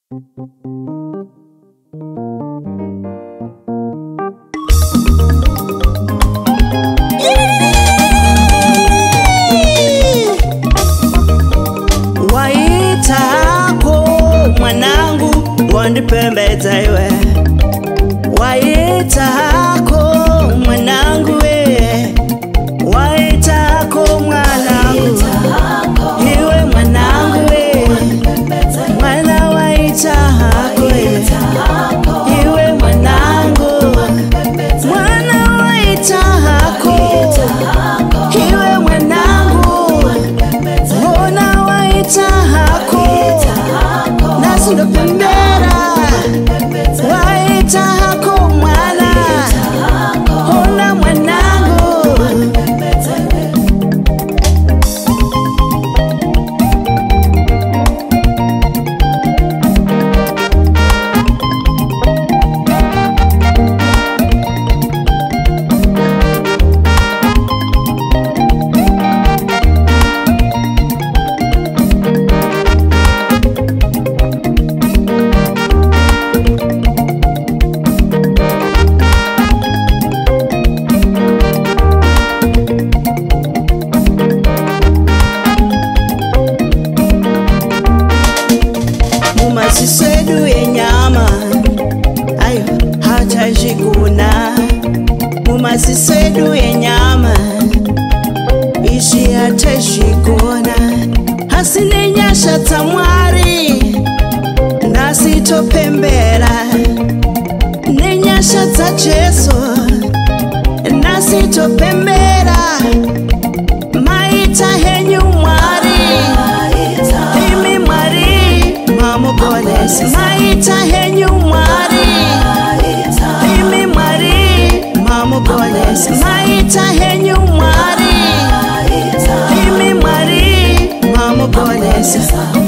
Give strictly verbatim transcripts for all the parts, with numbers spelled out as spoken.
Waita Hako mwanangu wandipembedza iwe. Waita Hako mwanangu we. Waita Hako mwanangu iwe mwanangu we. Mwana waita Hako iwe mwanangu. Mwana waita Hako iwe mwanangu. Mwana waita Hako nasi ndo pembera. Waita Hako mwana ona mwanangu. Mumasisedu yenyama ayo hata jikuna. Mumasisedu yenyama ishi hata jikuna. Hasine nyasha tamwari nasito pembera. Nenyasha ta Jesu nasito pembera. Maita henyu mwari imi mwari mamo goddess. Maita henyu mwari imi mwari mamo goddess. Maita henyu mwari imi mwari mamo goddess.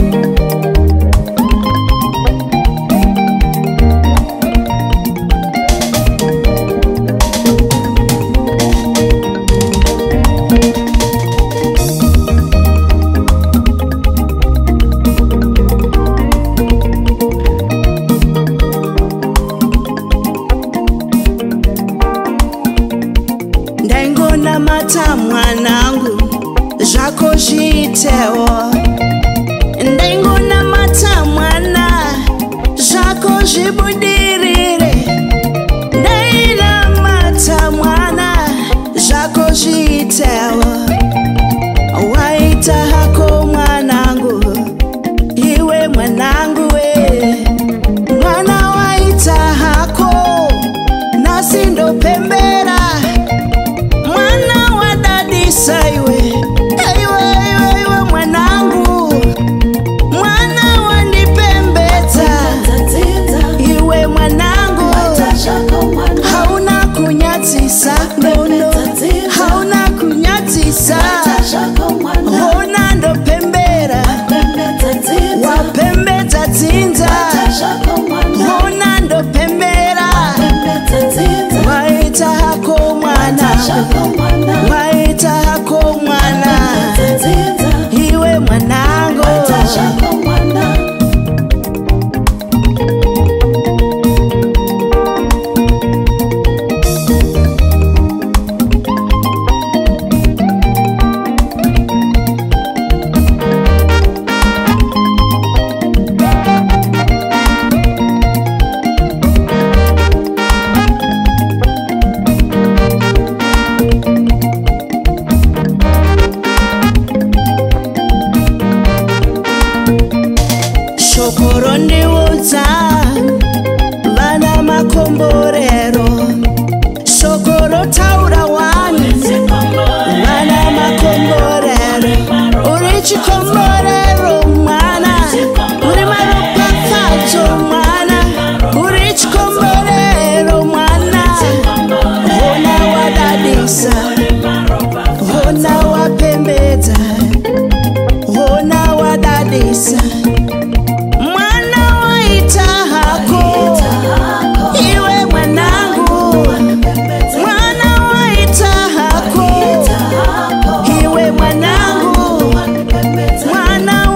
Ndaingona mata mwanangu zvako zviitewo. Ndaingona mata mwana zvako zvibudirire. Ndaina mata mwana zvako zviitewo. Waita Hako mwanangu iwe mwanangu we. Mwana waita Hako nasi ndo pembera. Mwana wadadisa iwe. Iwe iwe iwe mwanangu. Mwana wandipembedza iwe mwanangu. Hauna kunyatsisa nono. Hauna kunyatsisa. Hona ndo pembera. Wapembedza dzinza. Hona ndo pembera. Waita Hako mwana. Waita Hako mwana iwe mwanangu. Shokoro ndiudza vana makomborero. Shokoro taura wani vana makomborero. Uri chikomborero mwana. Uri maropafadzo mwana. Uri chikomborero mwana. Hona wadadisa. Hona wapembedza. Hona wadadisa. Mwana waita Hako iwe mwanangu. Mwana waita Hako iwe mwanangu. Mwana